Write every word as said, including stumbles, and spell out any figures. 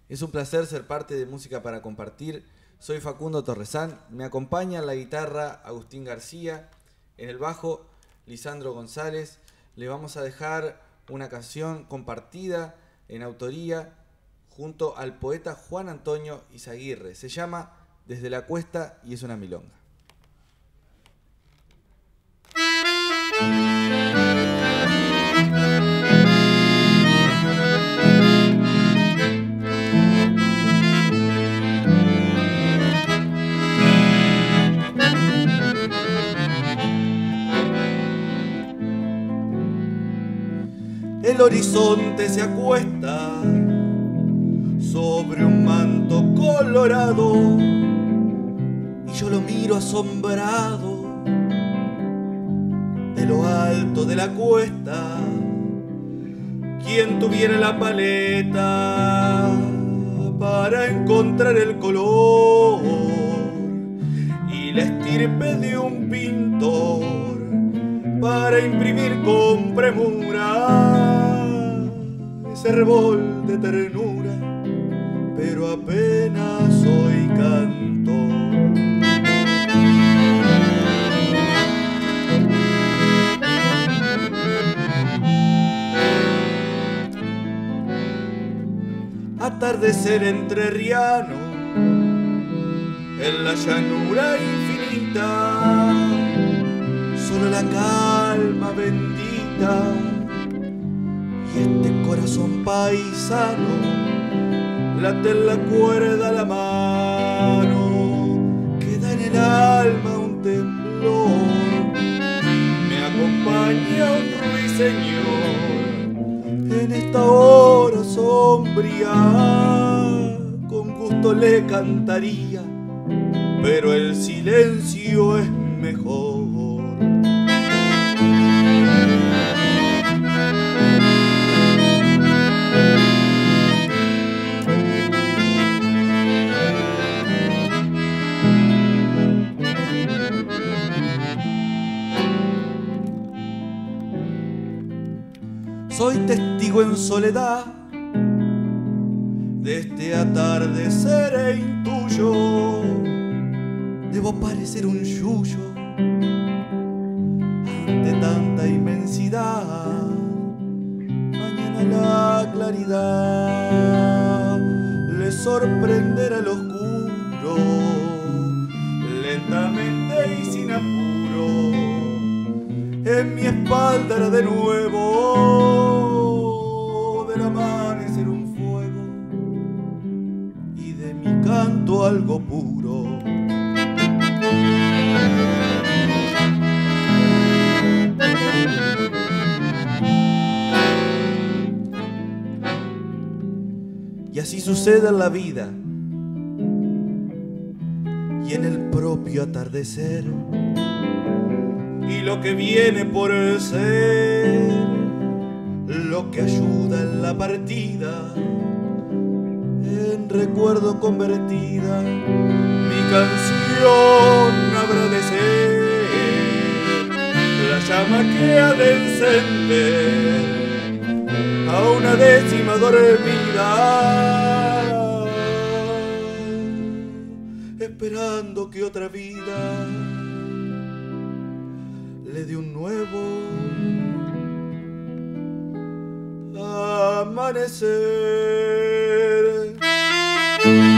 Es un placer ser parte de Música para Compartir. Soy Facundo Torresán, me acompaña en la guitarra Agustín García, en el bajo Lisandro González. Le vamos a dejar una canción compartida en autoría junto al poeta Juan Antonio Izaguirre. Se llama Desde la Cuesta y es una milonga. El horizonte se acuesta sobre un manto colorado y yo lo miro asombrado de lo alto de la cuesta. Quien tuviera la paleta para encontrar el color y la estirpe de un pintor para imprimir con premura ese revol de ternura, pero apenas hoy canto. Atardecer entrerriano en la llanura infinita, solo la calma bendita y este corazón paisano late en la cuerda la mano, queda en el alma un temblor, me acompaña un ruiseñor en esta hora sombría, con gusto le cantaría, pero el silencio es mejor. Soy testigo en soledad de este atardecer e intuyo, debo parecer un yuyo ante tanta inmensidad. Mañana la claridad le sorprenderá el oscuro, lentamente y sin apuro, en mi espalda era de nuevo del amanecer un fuego y de mi canto algo puro. Y así sucede en la vida y en el propio atardecer, y lo que viene por ser, lo que ayuda en la partida, en recuerdo convertida, mi canción habrá de ser la llama que ha de encender a una décima dormida, esperando que otra vida le dé un nuevo amanecer.